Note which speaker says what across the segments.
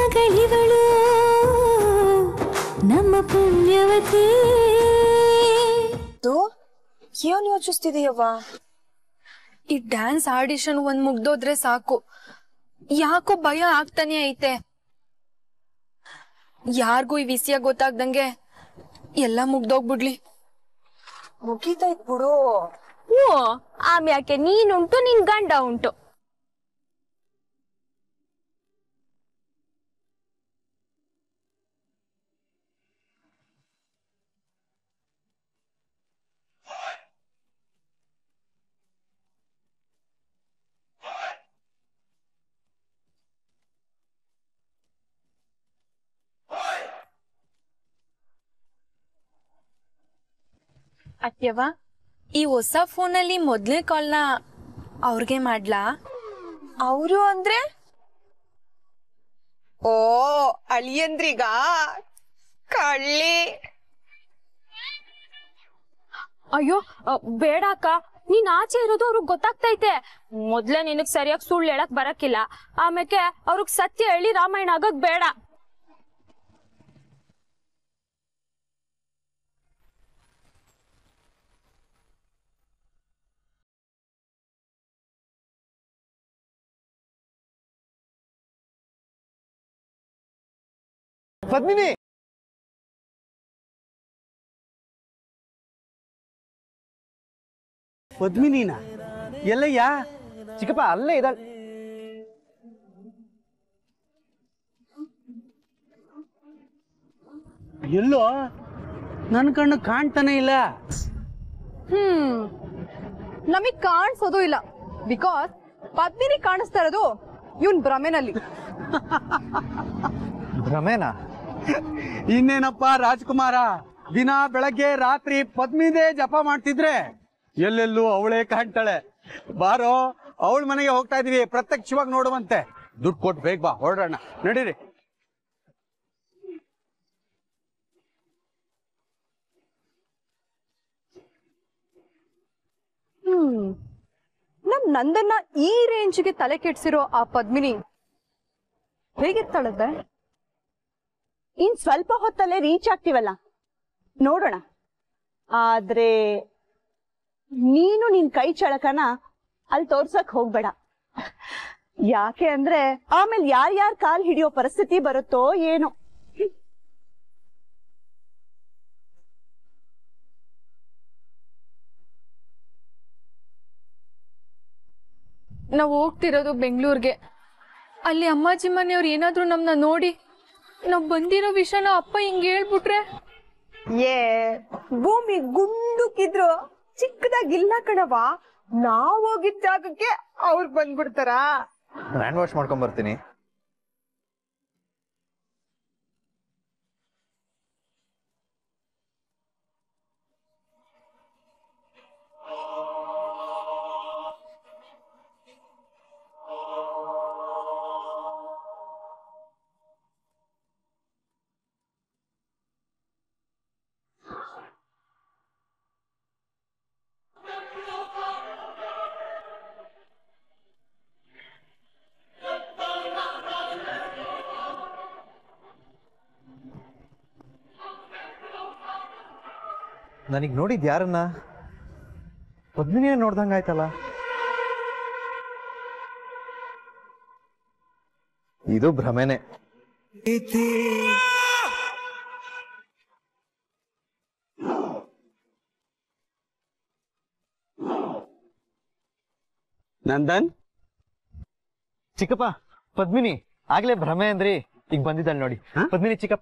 Speaker 1: ಮಗಳಿವಳು ನಮ್ಮ ಪುಣ್ಯವತಿ.
Speaker 2: ಏನ್ ಯೋಚಿಸ್ತಿದೀಯವ್ವ?
Speaker 3: ಈ ಡ್ಯಾನ್ಸ್ ಆಡಿಷನ್ ಒಂದ್ ಮುಗ್ದೋದ್ರೆ ಸಾಕು, ಯಾಕೋ ಭಯ ಆಗ್ತಾನೆ ಐತೆ. ಯಾರಿಗೂ ಈ ವಿಷಯ ಗೊತ್ತಾಗ್ದಂಗೆ ಎಲ್ಲ ಮುಗ್ದೋಗ್ಬಿಡ್ಲಿ.
Speaker 2: ಮುಗೀತೈತ್ ಬಿಡು.
Speaker 4: ಆಮ್ಯಾಕೆ ನೀನುಂಟು ನಿನ್ ಗಂಡ ಉಂಟು.
Speaker 3: ಅತ್ಯವ, ಈ ಹೊಸ ಫೋನಲ್ಲಿ ಮೊದ್ಲೇ ಕಾಲ್ನ ಅವ್ರಿಗೆ ಮಾಡ್ಲಾ?
Speaker 2: ಅವರು ಅಂದ್ರೆ ಓ ಅಳಿಯಂದ್ರಿಗ ಕಳ್ಳಿ.
Speaker 4: ಅಯ್ಯೋ ಬೇಡ ಅಕ್ಕ, ನೀನ್ ಆಚೆ ಇರೋದು ಅವ್ರಿಗೆ ಗೊತ್ತಾಗ್ತೈತೆ. ಮೊದ್ಲೇ ನಿನಗ್ ಸರಿಯಾಗಿ ಸುಳ್ಳು ಹೇಳಕ್ ಬರಕಿಲ್ಲ, ಆಮೇಲೆ ಅವ್ರಿಗೆ ಸತ್ಯ ಹೇಳಿ ರಾಮಾಯಣ ಆಗೋದ್ ಬೇಡ.
Speaker 5: ಪದ್ಮಿನಿ, ಪದ್ಮಿನಿನ ಎಲ್ಲಯ್ಯ? ಚಿಕ್ಕಪ್ಪ ಅಲ್ಲೇ ಇದ್ದಾಳೆ. ಎಲ್ಲೋ ನನ್ನ ಕಣ್ಣು ಕಾಣ್ತಾನೆ ಇಲ್ಲ.
Speaker 6: ನಮಗ್ ಕಾಣಿಸೋದು ಇಲ್ಲ, ಬಿಕಾಸ್ ಪದ್ಮಿನಿ ಕಾಣಿಸ್ತಾ ಇರೋದು ಇವನ್ ಭ್ರಮೆನಲ್ಲಿ.
Speaker 5: ಭ್ರಮೆನಾ? ಇನ್ನೇನಪ್ಪ ರಾಜ್ಕುಮಾರ, ದಿನ ಬೆಳಗ್ಗೆ ರಾತ್ರಿ ಪದ್ಮಿನೇ ಜಪ ಮಾಡ್ತಿದ್ರೆ ಎಲ್ಲೆಲ್ಲೂ ಅವಳೇ ಕಾಣ್ತಾಳೆ. ಬಾರೋ, ಅವಳ ಮನೆಗೆ ಹೋಗ್ತಾ ಇದೀವಿ, ಪ್ರತ್ಯಕ್ಷವಾಗಿ ನೋಡುವಂತೆ. ದುಡ್ಡು ಕೊಟ್ಟು ಬೇಗ ಬಾ, ಹೊರಡೋಣ, ನಡೀರಿ.
Speaker 6: ನಮ್ ನಂದನ್ನ ಈ ರೇಂಜ್ಗೆ ತಲೆ ಕೆಡ್ಸಿರೋ ಆ ಪದ್ಮಿನಿ ಹೇಗಿರ್ತಾಳದ್ದೆ?
Speaker 7: ಇನ್ ಸ್ವಲ್ಪ ಹೊತ್ತಲ್ಲೇ ರೀಚ್ ಆಗ್ತೀವಲ್ಲ, ನೋಡೋಣ. ಆದ್ರೆ ನೀನು ನಿನ್ ಕೈ ಚಳಕನ ಅಲ್ಲಿ ತೋರ್ಸಕ್ ಹೋಗ್ಬೇಡ. ಯಾಕೆ ಅಂದ್ರೆ ಆಮೇಲೆ ಯಾರ್ಯಾರ ಕಾಲ್ ಹಿಡಿಯೋ ಪರಿಸ್ಥಿತಿ ಬರುತ್ತೋ ಏನೋ.
Speaker 3: ನಾವು ಹೋಗ್ತಿರೋದು ಬೆಂಗಳೂರಿಗೆ. ಅಲ್ಲಿ ಅಮ್ಮಾಜಿ ಮನೆಯವ್ರು ಏನಾದ್ರು ನಮ್ನ ನೋಡಿ ನಾವ್ ಬಂದಿರೋ ವಿಷಯನ ಅಪ್ಪ ಹಿಂಗ್ ಹೇಳ್ಬಿಟ್ರೆ?
Speaker 2: ಭೂಮಿ ಗುಂಡುಕಿದ್ರು ಚಿಕ್ಕದಾಗಿಲ್ಲ ಕಣವ. ನಾವ್ ಹೋಗಿದ್ ಜಾಗಕ್ಕೆ ಅವ್ರು ಬಂದ್ಬಿಡ್ತಾರ.
Speaker 8: ಹ್ಯಾಂಡ್ ವಾಶ್ ಮಾಡ್ಕೊಂಡ್ ಬರ್ತೀನಿ. ನನಗ್ ನೋಡಿದ್ ಯಾರನ್ನ? ಪದ್ಮಿನಿಯ ನೋಡ್ದಂಗಾಯ್ತಲ್ಲ. ಇದು ಭ್ರಮೆನೆ.
Speaker 5: ನಂದನ್,
Speaker 8: ಚಿಕ್ಕಪ್ಪ, ಪದ್ಮಿನಿ ಆಗ್ಲೇ ಭ್ರಮೆ ಅಂದ್ರಿ, ಈಗ ಬಂದಿದ್ದಾಳೆ ನೋಡಿ ಪದ್ಮಿನಿ. ಚಿಕ್ಕಪ್ಪ,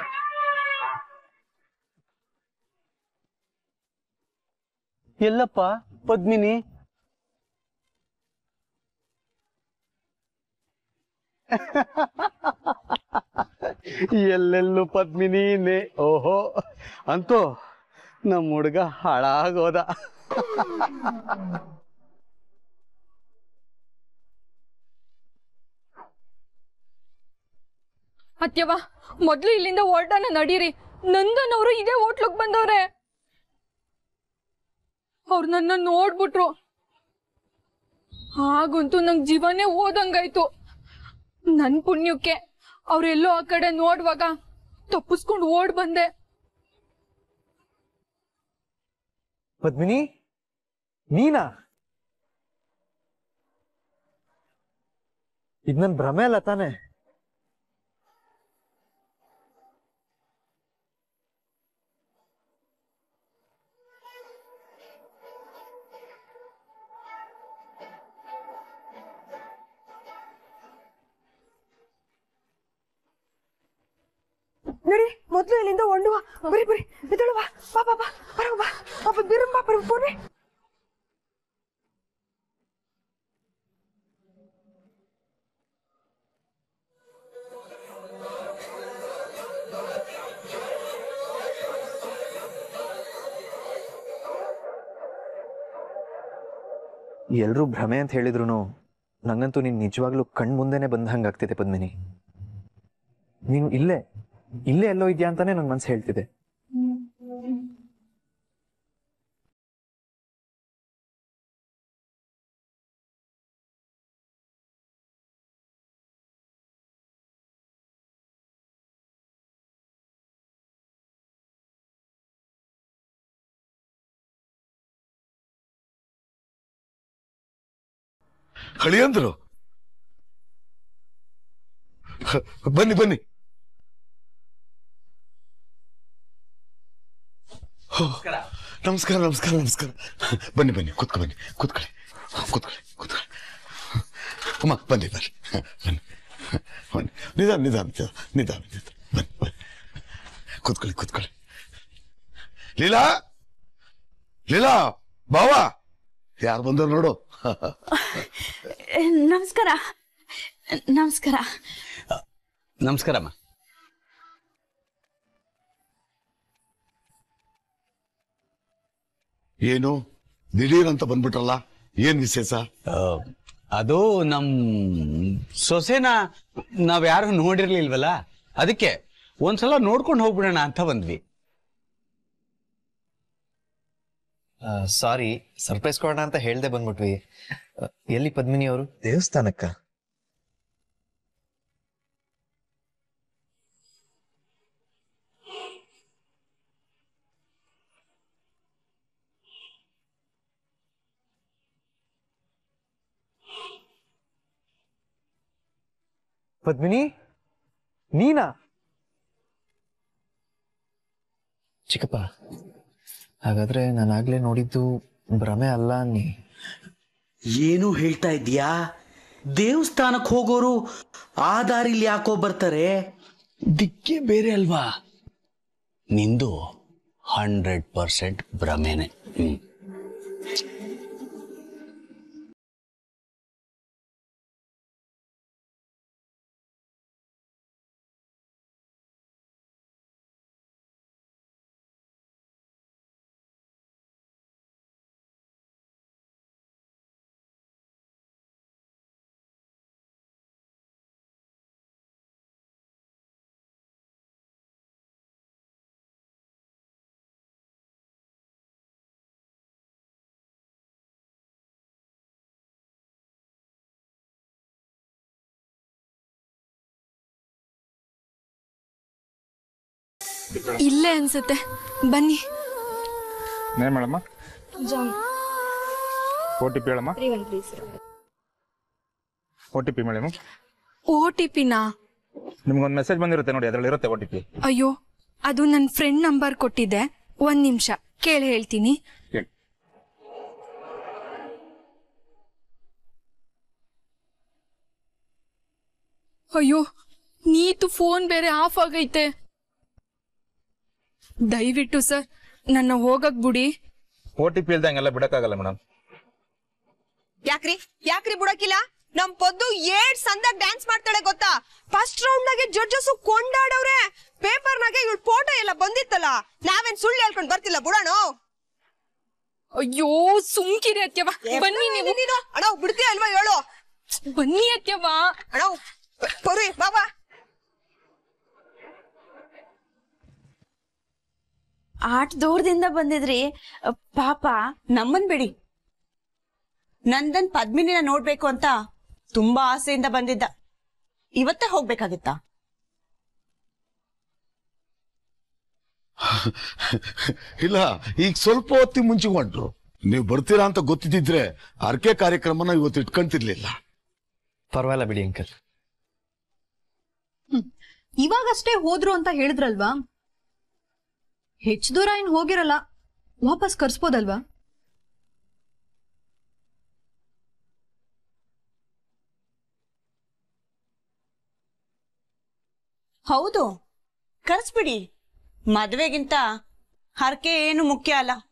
Speaker 5: ಎಲ್ಲಪ್ಪ ಪದ್ಮಿನಿ? ಎಲ್ಲೆಲ್ಲೂ ಪದ್ಮಿನಿನೇ. ಓಹೋ, ಅಂತೂ ನಮ್ಮ ಹುಡುಗ ಹಾಳಾಗೋದ.
Speaker 3: ಅತ್ಯವ, ಮೊದ್ಲು ಇಲ್ಲಿಂದ ಹೊರಡೋಣ, ನಡೀರಿ. ನಂದನ್ ಅವರು ಇದೇ ಹೋಟ್ಲಗ್ ಬಂದವ್ರೆ. ಅವ್ರು ನನ್ನ ನೋಡ್ಬಿಟ್ರು, ಹಾಗಂತೂ ನಂಗ್ ಜೀವನೇ ಹೋದಂಗಾಯ್ತು. ನನ್ ಪುಣ್ಯಕ್ಕೆ ಅವ್ರೆಲ್ಲೋ ಆ ಕಡೆ ನೋಡುವಾಗ ತಪ್ಪಿಸ್ಕೊಂಡು ಓಡ್ ಬಂದೆ.
Speaker 8: ಪದ್ಮಿನಿ, ನೀನಾ? ಇದ್ ನನ್ ಭ್ರಮೆ ಅಲ್ಲ ತಾನೆ?
Speaker 2: ನಡಿ ಮೊದ್ಲು ಇಲ್ಲಿಂದ ಹೊಂಡುವ. ಬರಿ ಬರಿ ಎದಳು ಬಾ ಬಾ ಬಾ ಬಾ ಬರ ಬಾ ಬಾ ಬಿರಂಬಾ ಬರ ಬೋನೆ.
Speaker 8: ಎಲ್ರೂ ಭ್ರಮೆ ಅಂತ ಹೇಳಿದ್ರು ನಂಗಂತೂ ನೀನ್ ನಿಜವಾಗ್ಲೂ ಕಣ್ ಮುಂದೆನೆ ಬಂದ ಹಂಗಾಗ್ತಿದೆ ಪದ್ಮಿನಿ. ನೀನು ಇಲ್ಲೇ ಎಲ್ಲೋ ಇದೆಯಾ ಅಂತಾನೆ ನನ್ ಮನ್ಸು ಹೇಳ್ತಿದೆ.
Speaker 9: ಹಳಿಯಂದ್ರು ಬನ್ನಿ ಬನ್ನಿ. ನಮಸ್ಕಾರ ನಮಸ್ಕಾರ ನಮಸ್ಕಾರ. ಬನ್ನಿ ಬನ್ನಿ ಕೂತ್ಕೊಳ್ಳಿ ಕೂತ್ಕೊಳ್ಳಿ ಕೂತ್ಕೊಳ್ಳಿ ಕೂತ್ಕೊಳ್ಳಿ. ಅಮ್ಮ ಬನ್ನಿ ಬನ್ನಿ ಬನ್ನಿ ಬನ್ನಿ. ನಿಧಾನ ನಿಧಾನ ನಿಧಾನ ನಿಧಾನ ಬನ್ನಿ ಬನ್ನಿ ಕೂತ್ಕೊಳ್ಳಿ ಕೂತ್ಕೊಳ್ಳಿ. ಲೀಲಾ ಲೀಲಾ ಬಾವಾ ಯಾರು ಬಂದವ್ರು ನೋಡು.
Speaker 7: ನಮಸ್ಕಾರ ನಮಸ್ಕಾರ.
Speaker 5: ನಮಸ್ಕಾರಮ್ಮ.
Speaker 9: ಏನು ದಿಢೀರ್ ಅಂತ ಬಂದ್ಬಿಟ್ರಲ್ಲ, ಏನ್ ವಿಶೇಷ?
Speaker 5: ಅದು ನಮ್ ಸೊಸೆನ ನಾವ್ಯಾರು ನೋಡಿರ್ಲಿಲ್ವಲ್ಲ, ಅದಕ್ಕೆ ಒಂದ್ಸಲ ನೋಡ್ಕೊಂಡು ಹೋಗ್ಬಿಡೋಣ ಅಂತ ಬಂದ್ವಿ.
Speaker 8: ಸಾರಿ, ಸರ್ಪ್ರೈಸ್ ಕೊಡೋಣ ಅಂತ ಹೇಳ್ದೆ ಬಂದ್ಬಿಟ್ವಿ. ಎಲ್ಲಿ ಪದ್ಮಿನಿ ಅವರು? ದೇವಸ್ಥಾನಕ್ಕ. ಪದ್ಮಿನಿ, ನೀನಾ? ಚಿಕ್ಕಪ್ಪ, ಹಾಗಾದ್ರೆ ನಾನಾಗ್ಲೇ ನೋಡಿದ್ದು ಭ್ರಮೆ ಅಲ್ಲ ಅನ್ನಿ.
Speaker 10: ಏನು ಹೇಳ್ತಾ ಇದ್ದೀಯಾ? ದೇವಸ್ಥಾನಕ್ಕೆ ಹೋಗೋರು ಆ ದಾರಿಲಿ ಯಾಕೋ ಬರ್ತಾರೆ?
Speaker 5: ದಿಕ್ಕೇ ಬೇರೆ ಅಲ್ವಾ? ನಿಂದು 100% ಭ್ರಮೆನೆ.
Speaker 3: ಇಲ್ಲೇ ಅನ್ಸುತ್ತೆ, ಬನ್ನಿ.
Speaker 11: ಏನ್ ಮಾಡಮ್ಮ? OTP ಹೇಳಮ್ಮ. OTP madam.
Speaker 3: OTPನಾ?
Speaker 11: ನಿಮ್ಗೊಂದು ಮೆಸೇಜ್ ಬಂದಿರುತ್ತೆ ನೋಡಿ, ಅದ್ರಲ್ಲಿ ಇರುತ್ತೆ OTP.
Speaker 3: ಅಯ್ಯೋ, ಅದು ನನ್ನ ಫ್ರೆಂಡ್ ನಂಬರ್ ಕೊಟ್ಟಿದ್ದೆ. 1 ನಿಮಿಷ ಕೇಳಿ ಹೇಳ್ತೀನಿ. ಅಯ್ಯೋ, ನೀತು ಫೋನ್ ಬೇರೆ ಆಫ್ ಆಗೈತೆ. ದಯವಿಟ್ಟು ಸರ್ ನನ್ನ ಹೋಗಕ್ ಬಿಡಿ.
Speaker 11: OTP ಇಲ್ದ ಹಂಗೆಲ್ಲ ಬಿಡಕ್ಕಾಗಲ್ಲ ಮೇಡಮ್.
Speaker 2: ಯಾಕ್ರಿ ಬಿಡಕಿಲ್ಲ? ನಮ್ ಪೊದ್ದು 7 ಸಂದಾಗ ಡ್ಯಾನ್ಸ್ ಮಾಡ್ತಾಳೆ ಗೊತ್ತಾ? ಫಸ್ಟ್ ರೌಂಡ್ ನಾಗೆ ಜಡ್ಜಸ್ ಕೊಂಡಾಡವ್ರೆ. ಪೇಪರ್ ನಾಗೆ ಇವಳು ಫೋಟೋ ಎಲ್ಲ ಬಂದಿತ್ತಲ್ಲ, ನಾವೇನ್ ಸುಳ್ಳು ಹೇಳ್ಕೊಂಡ್ ಬರ್ತಿಲ್ಲ ಬಿಡೋಣ.
Speaker 3: ಅಯ್ಯೋ ಸುಮ್ಕಿರಿ ಅತ್ಯವ, ಬನ್ನಿ ನೀವು.
Speaker 2: ಅಣ್ಣ ಬಿಡ್ತೀಯ ಅಲ್ವಾ ಹೇಳು?
Speaker 3: ಬನ್ನಿ ಅತ್ಯವ.
Speaker 2: ಅಣ್ಣ ಪೊರಿ ಬಾಬಾ.
Speaker 7: ಆಟ ದೂರದಿಂದ ಬಂದಿದ್ರಿ ಪಾಪ. ನಮ್ಮನ್ ಬಿಡಿ. ನಂದನ್ ಪದ್ಮಿನಿನ ನೋಡ್ಬೇಕು ಅಂತ ತುಂಬಾ ಆಸೆಯಿಂದ ಬಂದಿದ್ದ. ಇವತ್ತೇ ಹೋಗ್ಬೇಕಾಗಿತ್ತ?
Speaker 9: ಇಲ್ಲ, ಈಗ ಸ್ವಲ್ಪ ಹೊತ್ತಿ ಮುಂಚೆ ಹೊಂಟ್ರು. ನೀವು ಬರ್ತೀರಾ ಅಂತ ಗೊತ್ತಿದ್ದಿದ್ರೆ ಅರ್ಕೆ ಕಾರ್ಯಕ್ರಮನ ಇವತ್ತು ಇಟ್ಕೊಂತಿರ್ಲಿಲ್ಲ.
Speaker 8: ಪರವಾಗಿಲ್ಲ ಬಿಡಿ ಅಂಕಲ್.
Speaker 6: ಇವಾಗಷ್ಟೇ ಹೋದ್ರು ಅಂತ ಹೇಳಿದ್ರಲ್ವಾ, ಹೆಚ್ಚು ದೂರ ಏನ್ ಹೋಗಿರಲ್ಲ, ವಾಪಸ್ ಕರ್ಸ್ಬೋದಲ್ವಾ?
Speaker 7: ಹೌದು, ಕರ್ಸ್ಬಿಡಿ. ಮದ್ವೆಗಿಂತ ಹರಕೆ ಏನು ಮುಖ್ಯ ಅಲ್ಲ.